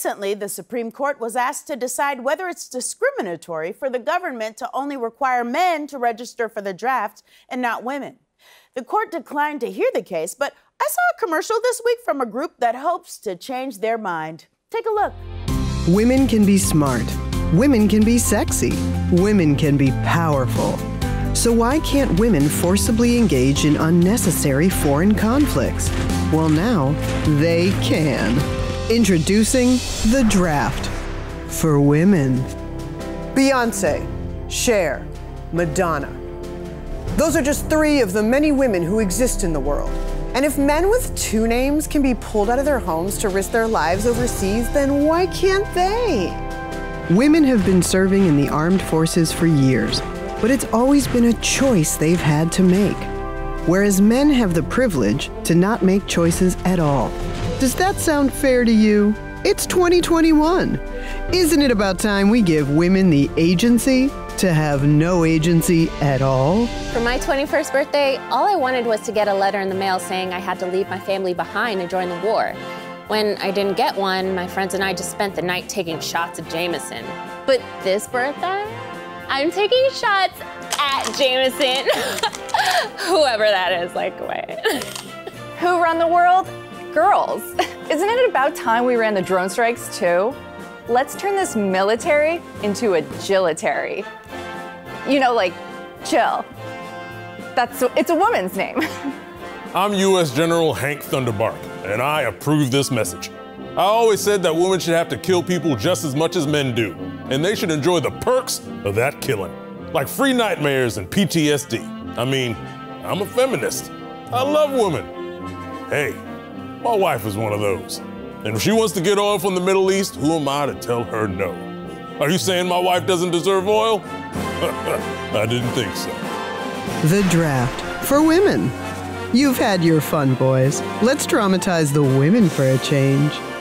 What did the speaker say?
Recently, the Supreme Court was asked to decide whether it's discriminatory for the government to only require men to register for the draft and not women. The court declined to hear the case, but I saw a commercial this week from a group that hopes to change their mind. Take a look. Women can be smart. Women can be sexy. Women can be powerful. So why can't women forcibly engage in unnecessary foreign conflicts? Well, now they can. Introducing the draft for women. Beyoncé, Cher, Madonna. Those are just 3 of the many women who exist in the world. And if men with 2 names can be pulled out of their homes to risk their lives overseas, then why can't they? Women have been serving in the armed forces for years, but it's always been a choice they've had to make. Whereas men have the privilege to not make choices at all. Does that sound fair to you? It's 2021. Isn't it about time we give women the agency to have no agency at all? For my 21st birthday, all I wanted was to get a letter in the mail saying I had to leave my family behind and join the war. When I didn't get one, my friends and I just spent the night taking shots of Jameson. But this birthday, I'm taking shots at Jameson. Whoever that is, like, wait. Who run the world? Girls. Isn't it about time we ran the drone strikes too? Let's turn this military into agilitary. You know, like, Jill. It's a woman's name. I'm U.S. General Hank Thunderbark, and I approve this message. I always said that women should have to kill people just as much as men do, and they should enjoy the perks of that killing, like free nightmares and PTSD. I mean, I'm a feminist. I love women. Hey, my wife is one of those. And if she wants to get oil from the Middle East, who am I to tell her no? Are you saying my wife doesn't deserve oil? I didn't think so. The draft for women. You've had your fun, boys. Let's traumatize the women for a change.